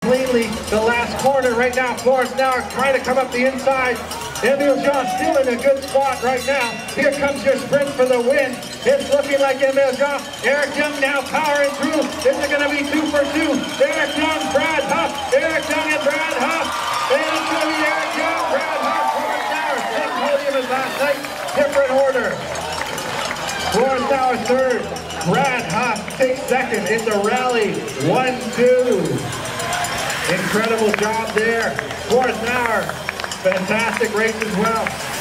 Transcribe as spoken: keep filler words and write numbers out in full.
Cleanly, the last corner right now. Florenz Knauer trying to come up the inside. Emil Jean still in a good spot right now. Here comes your sprint for the win. It's looking like Emil Jean. Eric Young now powering through. This is going to be two for two. Eric Young, Brad Huff. Eric Young and Brad Huff. And it's going to be Eric Young, Brad Huff, Florenz Knauer. Same podium as last night. Different order. Florenz Knauer third. Brad Huff takes second. It's a rally. One, two. Incredible job there. Florenz Knauer, fantastic race as well.